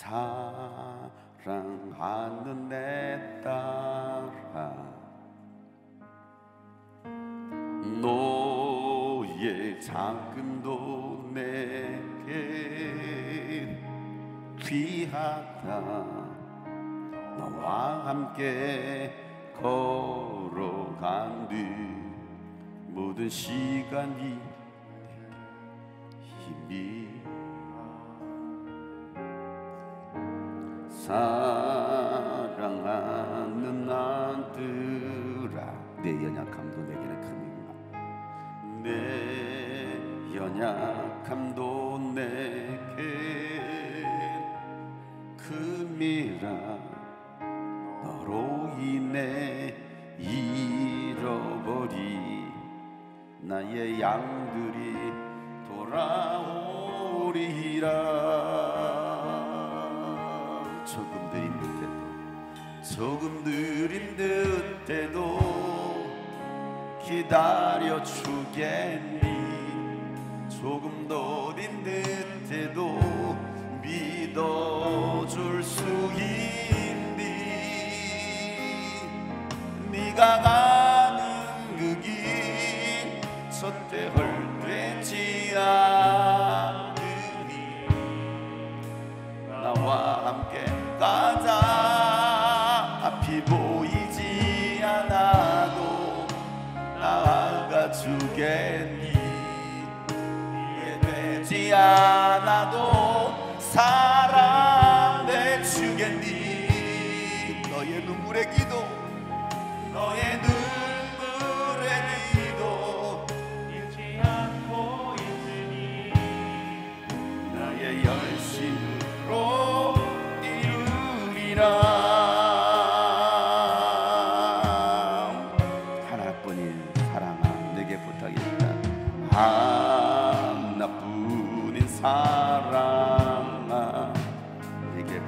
사랑하는 내 딸아, 너의 작은도 내게 귀하다. 너와 함께 걸어간 뒤 모든 시간이 힘이 사랑하는 아들아, 내 연약함도 내게는 큰 힘이다. 내 연약함도 내게 금이라. 너로 인해 잃어버린 나의 양들이 돌아오리라. 조금 느린 듯해도 기다려 주겠니. 조금 느린 듯해도 믿어줄 수 있니. 네가 가는 그 길 절대 헛되지 않으니 나와 함께 가자. 앞이 보이지 않아도 나아가 주겠니. 이해되지 않아도 사랑해 주겠니. 너의 눈물의 기도, 너의 눈물의 기도 잊지 않고 있으니 나의 열심으로 이루리라. 하나뿐인 사랑아, 내게 부탁했다. 하나뿐인 사랑아, 내게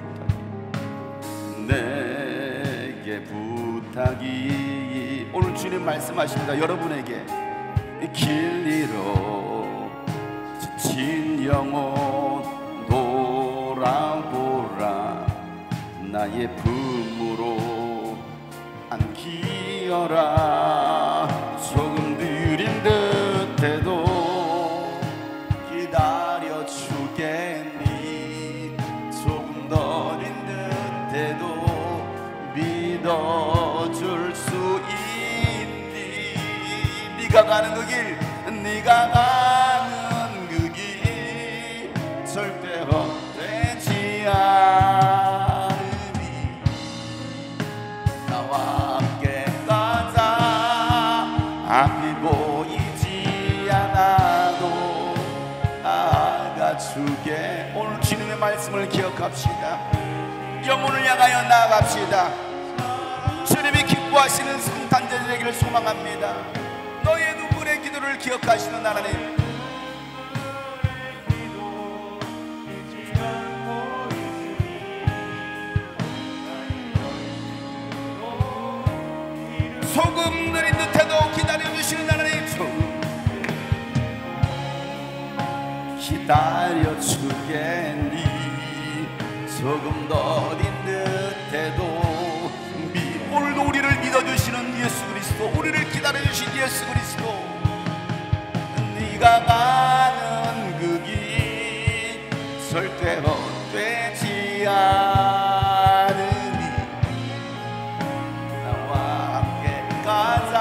부탁이. 오늘 주님 말씀하십니다. 여러분에게 길 잃어 지친 영혼 돌아보라. 나의 품으로 안기어라. 조금 느린 듯해도 기다려 주겠니. 조금 느린 듯해도 믿어줄 수 있니. 네가 가는 그 길, 네가 가는 그 길 절대 헛되지 않으니 나와 함께 가자. 앞이 보이지 않아도 나아가 주게. 오늘 주님의 말씀을 기억합시다. 영혼을 향하여 나아갑시다. 주님이 기뻐하시는 성탄절 되기를 소망합니다. 너의 눈물의 기도를 기억하시는 하나님, 조금 느린 듯해도 기다려주시는 하나님, 기다려주겠니. 조금 느린 듯해도 오늘도 우리를 믿어주시는 예수 그리스도, 우리를 기다려주신 예수 그리스도, 네가 가는 그 길 절대 헛되지 않으니 나와 함께 가자.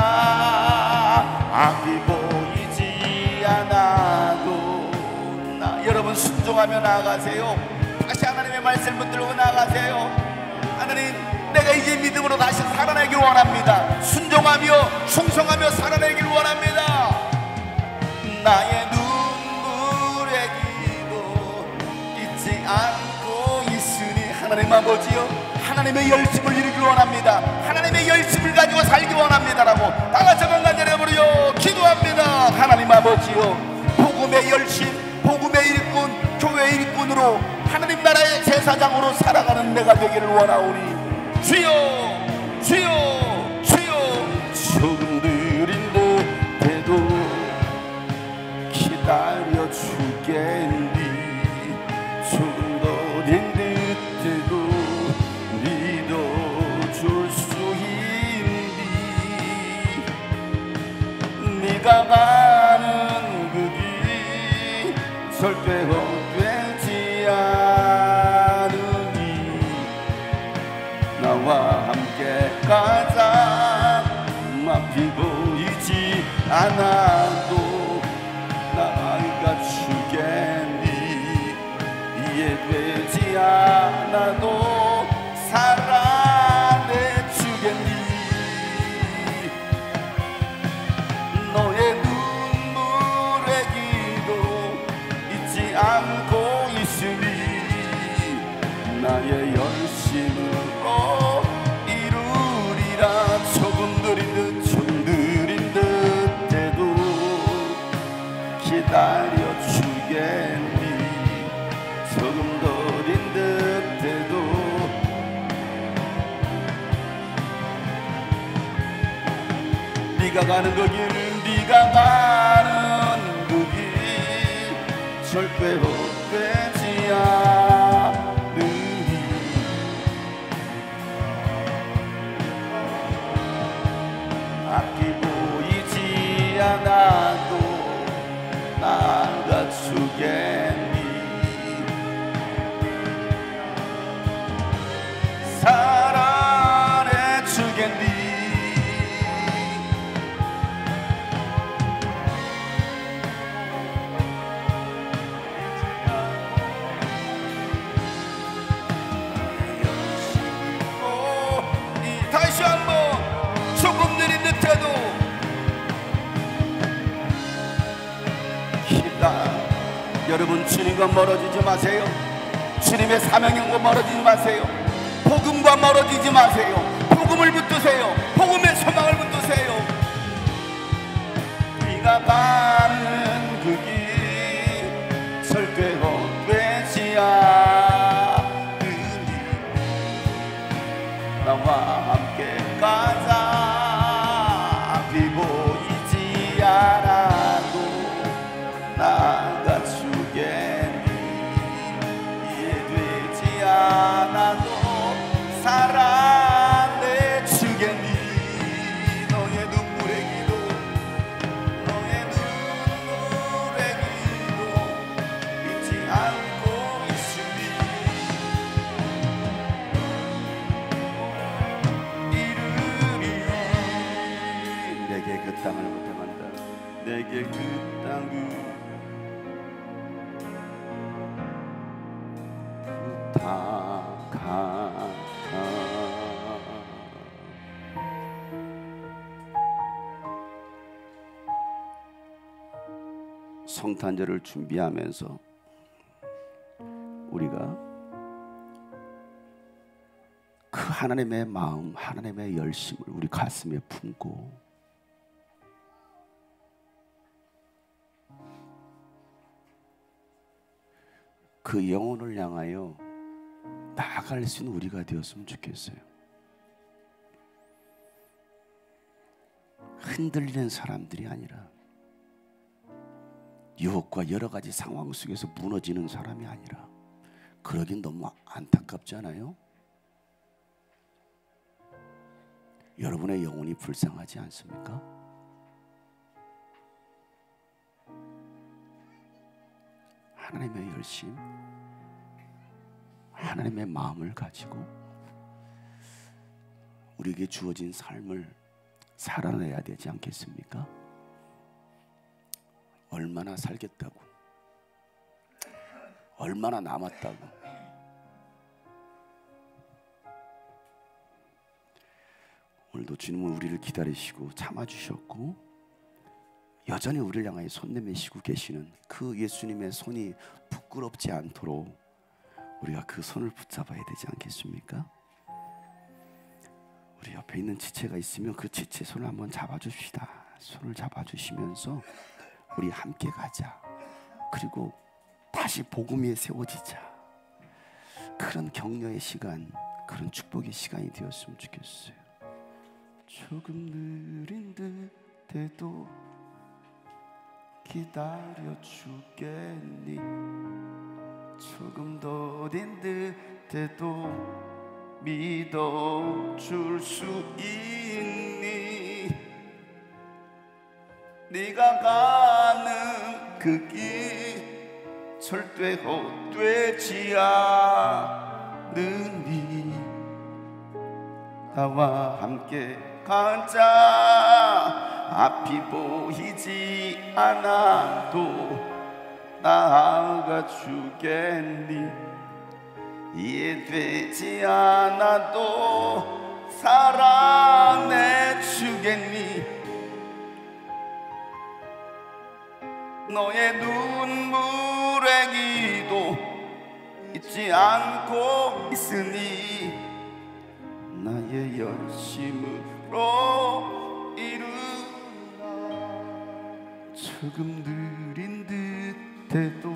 앞이 보이지 않아도 여러분 순종하며 나아가세요. 다시 하나님의 말씀을 붙들고 나아가세요. 하나님, 내가 이제 믿음으로 다시 살아내길 원합니다. 순종하며 충성하며 살아내길 원합니다. 나의 눈물의 기도 잊지 않고 있으니 하나님 아버지여, 하나님의 열심을 이루길 원합니다. 하나님의 열심을 가지고 살기 원합니다라고 다같이 건강전해버려 기도합니다. 하나님 아버지여, 복음의 열심, 복음의 일꾼, 교회의 일꾼으로 하나님 나라의 제사장으로 살아가는 내가 되기를 원하오니 주여, 주여, 주여. 조금 느린 듯해도 기다려 주겠니. 조금 느린 듯 나의 열심으로 이루리라. 조금 느린 듯 좀 느린 듯 해도 기다려 주겠니. 조금 느린 듯 해도 네가 가는 그 길, 네가 가는 그 길 절대 헛되지 않으니. 앞이 보이지 않아도 나아가주겠니. 사랑해주겠니. 다시 한번 조금 느린 듯해도 여러분, 주님과 멀어지지 마세요. 주님의 사명과 멀어지지 마세요. 복음과 멀어지지 마세요. 복음을 붙드세요. 복음의 소망을 붙드세요. 네가 가는 그 길 절대 헛되지 않으니. 나와 함께 가자. 앞이 보이지 않아도 나아가주겠니. 이해되지 않아도 사랑해주겠니. 너의 눈물의 기도, 너의 눈물의 기도 잊지 않고 있으니. 이르리. 내게 그 땅을 부탁한다. 내게 그 땅을 부탁한다. 성탄절을 준비하면서 우리가 그 하나님의 마음, 하나님의 열심을 우리 가슴에 품고 그 영혼을 향하여 나아갈 수 있는 우리가 되었으면 좋겠어요. 흔들리는 사람들이 아니라, 유혹과 여러 가지 상황 속에서 무너지는 사람이 아니라, 그러긴 너무 안타깝지 않아요? 여러분의 영혼이 불쌍하지 않습니까? 하나님의 열심, 하나님의 마음을 가지고 우리에게 주어진 삶을 살아내야 되지 않겠습니까? 얼마나 살겠다고, 얼마나 남았다고. 오늘도 주님은 우리를 기다리시고 참아주셨고 여전히 우리를 향하여 손 내미시고 계시는 그 예수님의 손이 부끄럽지 않도록 우리가 그 손을 붙잡아야 되지 않겠습니까? 우리 옆에 있는 지체가 있으면 그 지체 손을 한번 잡아줍시다. 손을 잡아주시면서 우리 함께 가자. 그리고 다시 복음 위에 세워지자. 그런 격려의 시간, 그런 축복의 시간이 되었으면 좋겠어요. 조금 느린 듯해도 기다려 주겠니. 조금 더딘 듯해도 믿어줄 수 있니. 네가 가는 그 길 절대 헛되지 않으니. 나와 함께 가자. 앞이 보이지 않아도 나아가 주겠니. 이해되지 않아도 사랑해 주겠니. 너의 눈물의 기도 잊지 잊지 않고 있으니 나의 열심으로 이루라. 조금 느린 듯해도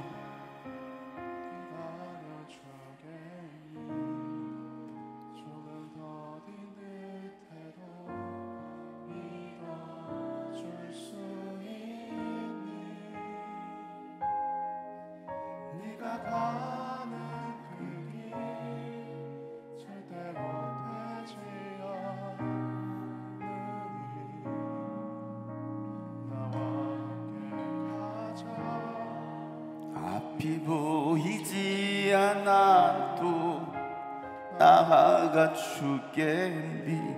앞이 보이지 않아도 나아가 주겠니.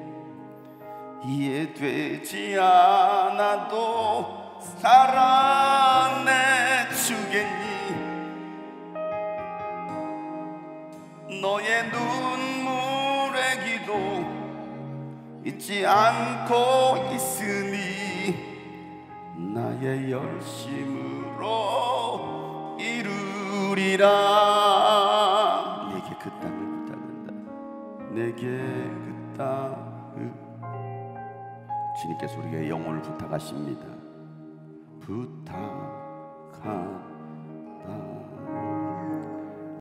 이해되지 않아도 살아내 주겠니. 너의 눈물의 기도 잊지 않고 있으니 나의 열심으로 이루리라. 내게 그 땅을 부탁한다. 내게 그 땅을. 주님께서 우리에게 영혼을 부탁하십니다. 부탁하